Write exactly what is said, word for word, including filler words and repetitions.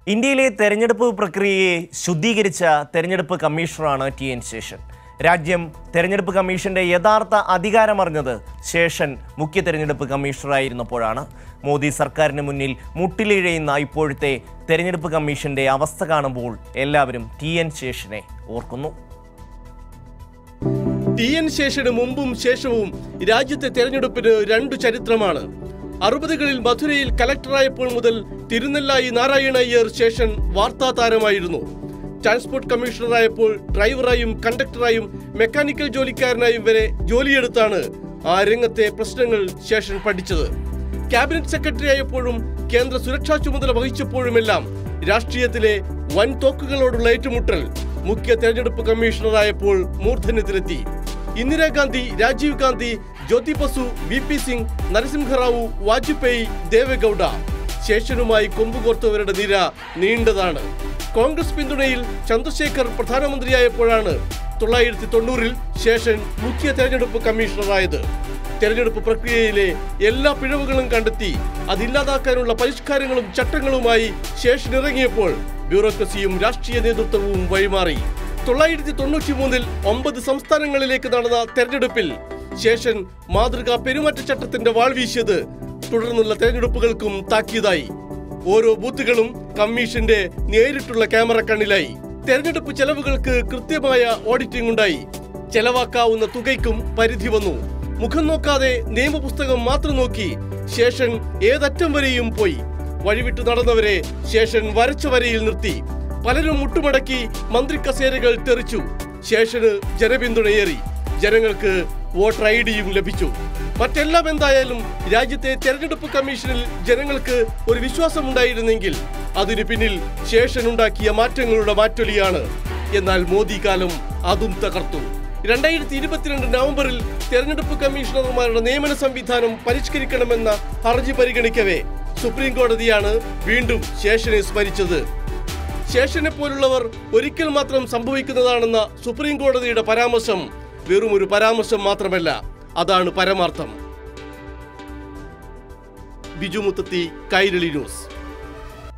ഇന്ത്യയിലെ തെരഞ്ഞെടുപ്പ് പ്രക്രിയയെ ശുദ്ധീകരിച്ച തെരഞ്ഞെടുപ്പ് കമ്മീഷണറാണ് ടി എൻ ശേഷൻ. രാജ്യം തെരഞ്ഞെടുപ്പ് കമ്മീഷന്റെ യഥാർത്ഥ അധികാരമറിഞ്ഞത് ശേഷൻ മുഖ്യ തെരഞ്ഞെടുപ്പ് കമ്മീഷണറായിരുന്നപ്പോഴാണ്. മോദി സർക്കാരിന് മുന്നിൽ മുട്ടിലിഴയുന്ന ഇപ്പോഴത്തെ തെരഞ്ഞെടുപ്പ് കമ്മീഷന്റെ അവസ്ഥ കാണുമ്പോൾ എല്ലാവരും ടി എൻ ശേഷനെ ഓർക്കുന്നു. ടി എൻ ശേഷന് മുമ്പും ശേഷവും രാജ്യത്തെ തെരഞ്ഞെടുപ്പിന് രണ്ടു ചരിത്രമാണ്. അറുപതുകളിൽ മധുരയിൽ കലക്ടറായപ്പോൾ മുതൽ തിരുനെല്ലായി നാരായണ അയ്യർ ശേഷൻ വാർത്താ താരമായിരുന്നു. ട്രാൻസ്പോർട്ട് കമ്മീഷണറായപ്പോൾ ഡ്രൈവറായും കണ്ടക്ടറായും മെക്കാനിക്കൽ ജോലിക്കാരനായും വരെ ജോലിയെടുത്താണ് ആ രംഗത്തെ പ്രശ്നങ്ങൾ ശേഷൻ പഠിച്ചത്. ക്യാബിനറ്റ് സെക്രട്ടറി ആയപ്പോഴും കേന്ദ്ര സുരക്ഷാ ചുമതല വഹിച്ചപ്പോഴുമെല്ലാം രാഷ്ട്രീയത്തിലെ വൻ തോക്കുകളോടുള്ള ഏറ്റുമുട്ടൽ മുഖ്യ തെരഞ്ഞെടുപ്പ് കമ്മീഷണറായപ്പോൾ മൂർധന്യത്തിലെത്തി. ഇന്ദിരാഗാന്ധി, രാജീവ് ഗാന്ധി, ജ്യോതി ബസു, വി പി സിംഗ്, നരസിംഹറാവു, വാജ്പേയി, ദേവഗൌഡ, ശേഷനുമായി കൊമ്പുകോർത്തവരുടെ നിര നീണ്ടതാണ്. കോൺഗ്രസ് പിന്തുണയിൽ ചന്ദ്രശേഖർ പ്രധാനമന്ത്രിയായപ്പോഴാണ് തൊള്ളായിരത്തി തൊണ്ണൂറിൽ ശേഷൻ മുഖ്യ തെരഞ്ഞെടുപ്പ് കമ്മീഷണറായത്. തെരഞ്ഞെടുപ്പ് പ്രക്രിയയിലെ എല്ലാ പിഴവുകളും കണ്ടെത്തി അതില്ലാതാക്കാനുള്ള പരിഷ്കാരങ്ങളും ചട്ടങ്ങളുമായി ശേഷൻ ഇറങ്ങിയപ്പോൾ ബ്യൂറോക്രസിയും രാഷ്ട്രീയ നേതൃത്വവും വഴിമാറി. തൊള്ളായിരത്തി തൊണ്ണൂറ്റി മൂന്നിൽ ഒമ്പത് സംസ്ഥാനങ്ങളിലേക്ക് നടന്ന തെരഞ്ഞെടുപ്പിൽ ശേഷൻ മാതൃകാ പെരുമാറ്റച്ചട്ടത്തിന്റെ വാൾ വീശിയത് തുടർന്നുള്ള തെരഞ്ഞെടുപ്പുകൾക്കും താക്കീതായി. ഓരോ ബൂത്തുകളും കമ്മീഷന്റെ നേരിട്ടുള്ള ക്യാമറ കണ്ണിലായി. തെരഞ്ഞെടുപ്പ് ചെലവുകൾക്ക് കൃത്യമായ ഓഡിറ്റിംഗ് ഉണ്ടായി. ചെലവാക്കാവുന്ന തുകയ്ക്കും പരിധി വന്നു. മുഖം നോക്കാതെ നിയമപുസ്തകം മാത്രം നോക്കി ശേഷൻ ഏതറ്റം വരെയും പോയി. വഴിവിട്ടു നടന്നവരെ ശേഷൻ വരച്ച വരയിൽ നിർത്തി. പലരും മുട്ടുമടക്കി മന്ത്രി കസേരകൾ തെറിച്ചു. ശേഷന് ജനപിന്തുണയേറി. ജനങ്ങൾക്ക് വോട്ടർ ഐ ഡിയും ലഭിച്ചു. മറ്റെല്ലാം എന്തായാലും രാജ്യത്തെ തെരഞ്ഞെടുപ്പ് കമ്മീഷനിൽ ജനങ്ങൾക്ക് ഒരു വിശ്വാസമുണ്ടായിരുന്നെങ്കിൽ അതിനു പിന്നിൽ ശേഷൻ ഉണ്ടാക്കിയ മാറ്റങ്ങളുടെ മാറ്റൊലിയാണ്. എന്നാൽ മോദി കാലം അതും തകർത്തു. രണ്ടായിരത്തി ഇരുപത്തിരണ്ട് നവംബറിൽ തെരഞ്ഞെടുപ്പ് കമ്മീഷണർമാരുടെ നിയമന സംവിധാനം പരിഷ്കരിക്കണമെന്ന ഹർജി പരിഗണിക്കവേ സുപ്രീം കോടതിയാണ് വീണ്ടും ശേഷനെ സ്മരിച്ചത്. ശേഷനെ പോലുള്ളവർ ഒരിക്കൽ മാത്രം സംഭവിക്കുന്നതാണെന്ന സുപ്രീം കോടതിയുടെ പരാമർശം വെറും ഒരു പരാമർശം മാത്രമല്ല, അതാണ് പരമാർത്ഥം. ബിജു മുത്തത്തി, കൈരളി ന്യൂസ്.